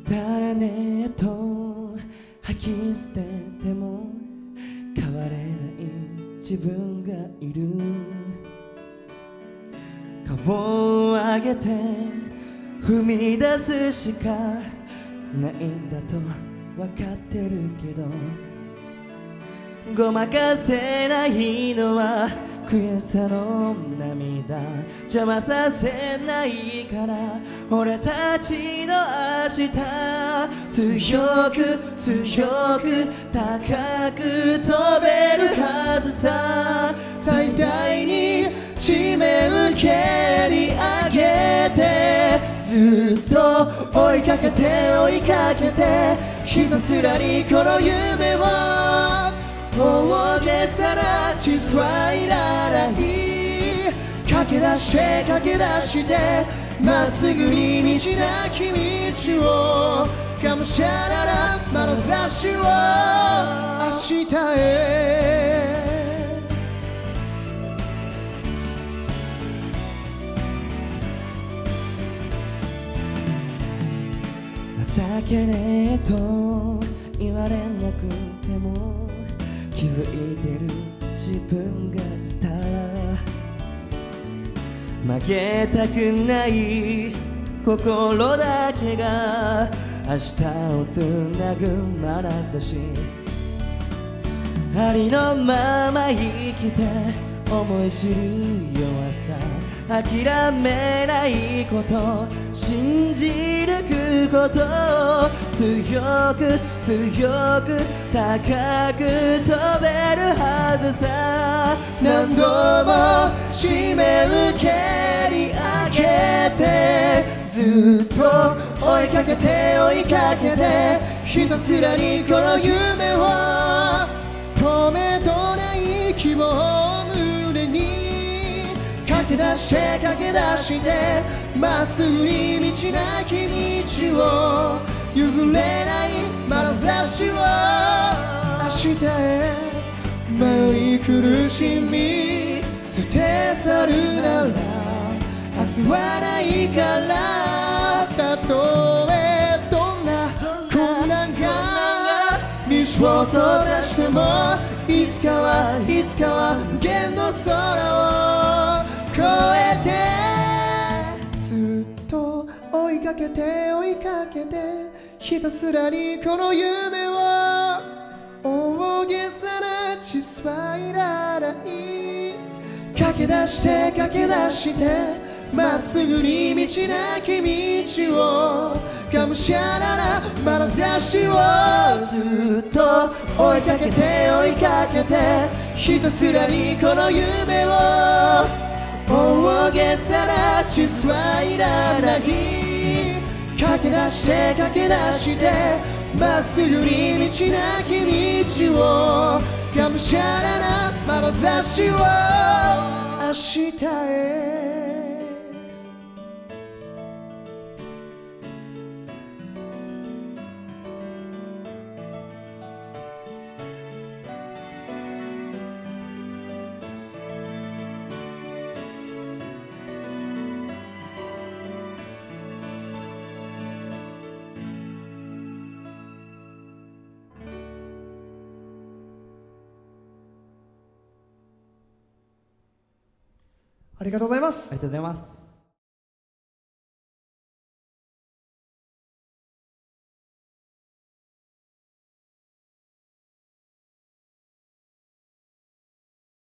らねえと吐き捨てても変われない自分がいる。顔を上げて踏み出すしかないんだと分かってるけど、ごまかせないのは悔しさの涙、邪魔させないから俺たちの明日、強く強く高く飛べるはずさ。最大に地面蹴り上げてずっと追いかけて追いかけて、ひたすらにこの夢を大げさな小さいらない駆け出して駆け出してまっすぐに道なき道をがむしゃらな眼差しを明日へ。情けねえと言われなくても気づいてる自分がいた。負けたくない心だけが明日をつなぐ眼差し、ありのまま生きて思い知る弱さ、諦めないこと、信じ抜くこと、強く強く高く飛べるはずさ。何度も地面蹴り上げてずっと追いかけて追いかけて、ひたすらにこの夢を止めどない希望を胸に駆け出して駆け出してまっすぐに道なき道を譲れない眼差しを明日へ。迷い苦しみ捨て去るなら明日はないから、たとえどんな困難が道を閉ざしてもいつかは無限の空を越えて、ずっと追いかけて追いかけてひたすらにこの夢を大げさな小さいらない駆け出して駆け出してまっすぐに道なき道をがむしゃらな眼差しをずっと追いかけて追いかけてひたすらにこの夢を大げさな小さいらない駆け出して駆け出してまっすぐに道なき道をがむしゃらな眼差しを明日へ。 ありがとうございまありす。 がとうございます。